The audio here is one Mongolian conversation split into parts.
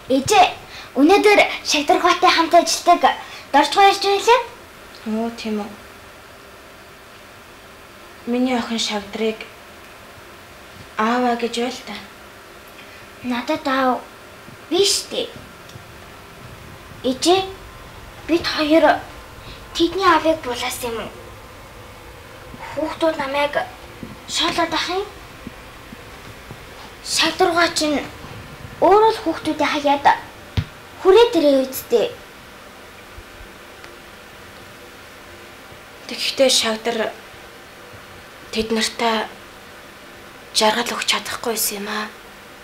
Ээжээ, өнөөдөр Шагдаргаатай хамт ажилладаг дорчгоо ярьж байлаа. Оо тийм үү. Миний охин Шагдрыг ааваа гэж байл та. Надад аав биш дээ. Ээжээ, бид хоёр тэдний аавыг булаасан юм уу? Хүүхдүүд намайг шоолоод ах юм. Шагдаргаа чинь өөрөө л хүүхдүүдээ хаяад хүрээ дээрээ үсттэй. Тэгэхдээ Шагдар тэд нартай жаргал өгч чадахгүй байсан юм аа.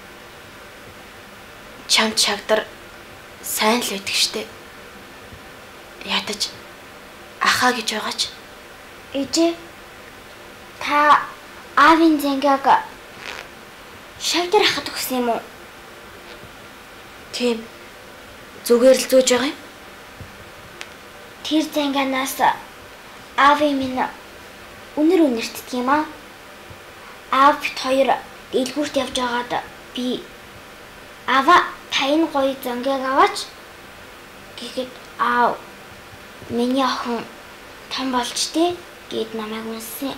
Чамд Шагдар сайн л байдаг штэ. Ядаж ахаа гэж байгаач. Ээжээ, та аавын зэнгийг Шагдар ахад өгсөн юм уу? Тийм. Зүгээр л зүүж байгаа юм. Тэр зэнганаас аавын минь үнэртдэг юм аа. Аав бит хоёр дэлгүүрт явж байгаад би аава та энэ гоё зэнгийг аваач гэхэд аав миний охин том болж тээ гэд намайг үнсэн.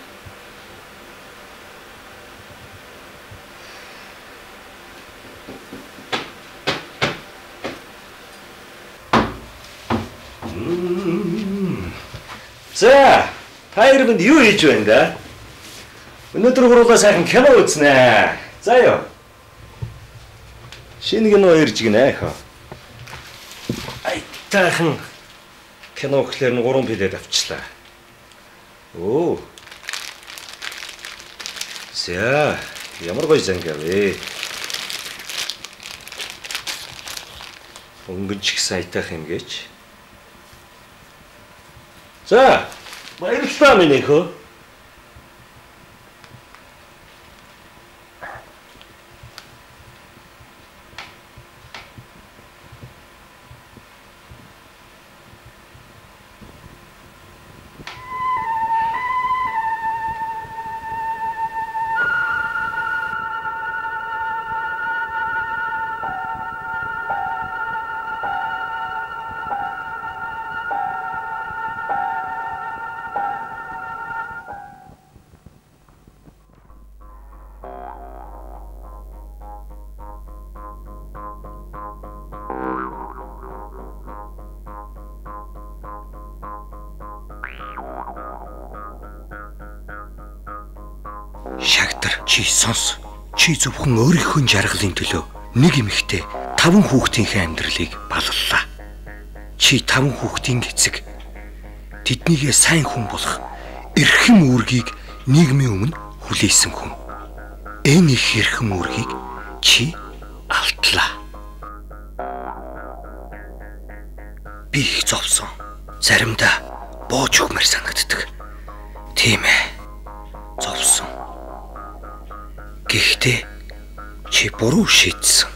За, та иргэнд юу хийж байна да? Өнөөдөр гурваа сайхан кино үзнэ. За ёо. Шинэ кино ирж гинэ хаа. Ай, таахан кино гэхлээр нь 3 билет авчлаа. Оо. За, ямар гоё зангав вэ? Өнгөн ч их сайтах юм гэж. За, баярлалаа минь хөө. Шагдар, чи сонс. Чи зөвхөн өөрийнхөө жаргалын төлөө нэг эмэгтэй 5 хүүхдийнхээ амьдралыг баллалаа. Чи 5 хүүхдийн эцэг. Тэднийгээ сайн хүн болох эрхэм үүргийг нийгмийн өмнө хүлээсэн хүн. Энэ их эрхэм үүргийг чи алдлаа. Би их зовсон. Заримдаа бууж өгмөр санагддаг. Тийм ээ. Зовсон. Гэхдээ чи буруу шийдсэн.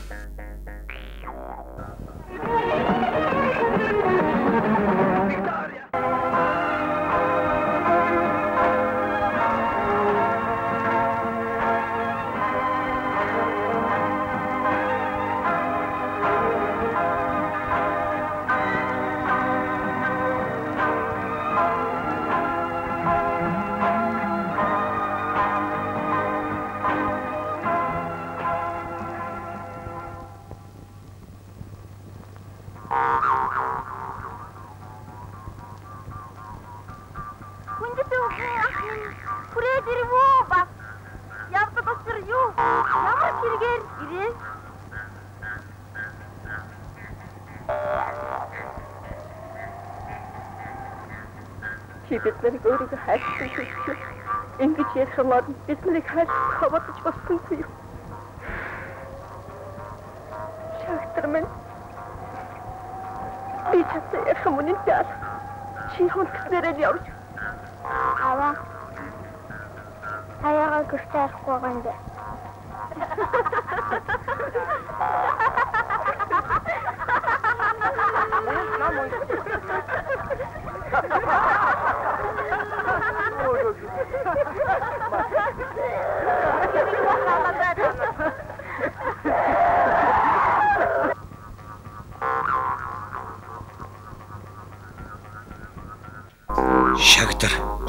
Биднийг өөрийгөө хайрлах гэж ингэж ярих юм бол биднийг хайрлах хаваадж болсонгүй юу? Шагдар минь би чамтай ярих юм үнэн дээр чи хонцгнэрээ явж аваа. Аяга гэртээхгүй байгаа юм даа.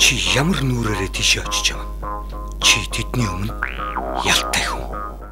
Чи ямар нүрээрээ тийшээ очиж байгаа? Чи тэдний өмнө ялтай хүн.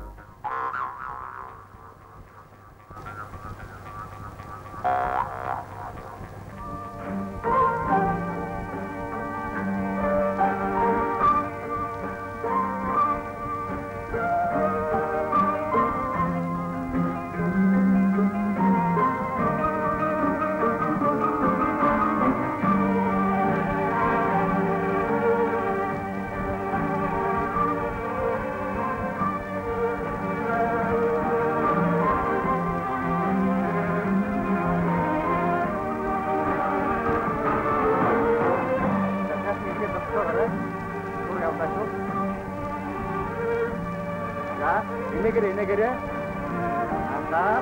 Инегэрэ. Асаа.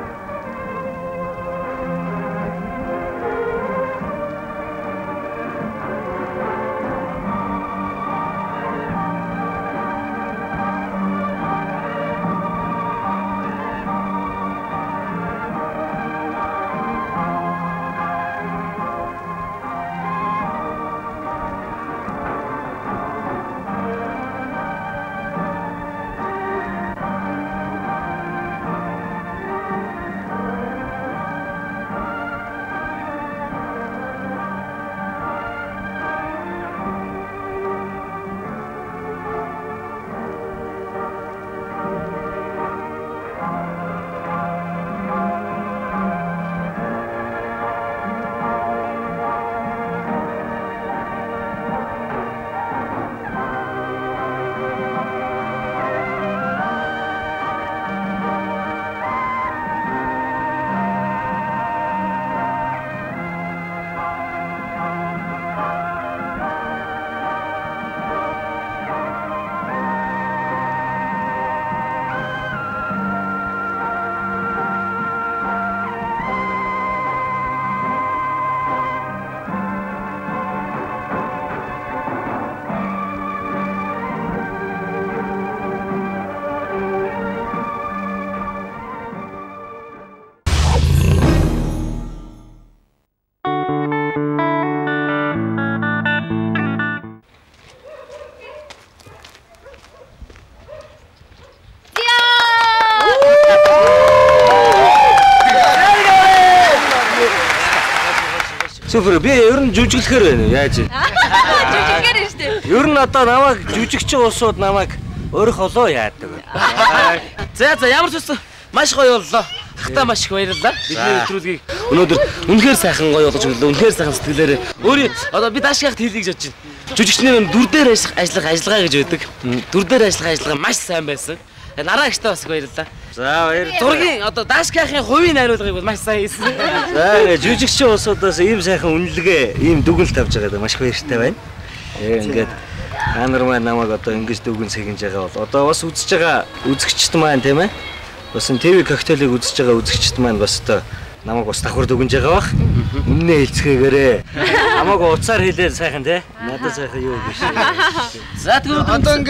Супер. Би ер нь жүжиглэхээр байна. Яаж? Жүжигээр нь штэ. Ер нь одоо намайг жүжигчин уусууд намайг өөрөө холоо яадаг. За ямар ч үсэн маш гоё боллоо. Хата маш их баярлалаа. Бидний нэвтрүүлгийг өнөөдөр үнэхээр сайхан гоё болгож өглөө. Үнэхээр сайхан сэтгэлээрээ өөрөө одоо би даашгийнхт хэлье гэж бодож байна. Жүжигчнэр дүр дээр ажиллах ажиллагаа гэж байдаг. Дүр дээр ажиллах ажиллагаа маш сайн байсан. Нараа ихтэй бас баярлалаа. За баярлалаа. Зургийн одоо даашгийнхын хувийн хариулгыг бол маш сайн хийсэн. За жүжигчин уусуудаас ийм сайхан үнэлгээ, ийм дүгнэлт авч байгаад маш баяртай байна. Ингээд та нар маань намайг одоо ингэж дүгэн сэгнэж байгаа бол одоо бас үзэж байгаа үзэгчд маань тийм ээ. Бас ТV коктейлийг үзэж байгаа үзэгчд маань бас одоо намайг бас давхар дүгнэж байгаа бах. Үннээ хэлцгээгээрээ. Намайг уцаар хэлээ сайхан тий. Надад сайхан юу биш. За тэгвэл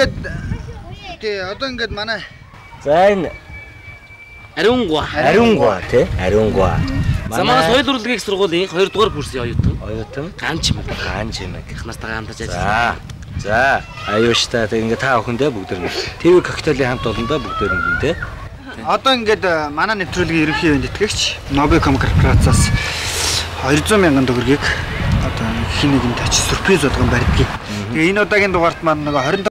одоо ингээд манай за энэ Ариунгуа тий. Ариунгуа. За манай соёл урлагийн сургуулийн 2 дугаар курсын оюутан Ган Чимэг. Их настайгаа хамтарч ажилласан. За аюуштай ингээд та бүхэндээ бүгдэр нь ТV коктейлийн хамт олондоо бүгдэр нь тий. одоо ингээд манай нэвтрүүлгийн ерөнхий ивент тэтгэгч Nobicom корпорациас 200,000 төгрөгийг одоо хин нэгэнд очиж сюрприз болгон барьдгийг. Тэгээ энэ удаагийн дугаарт маань нөгөө 27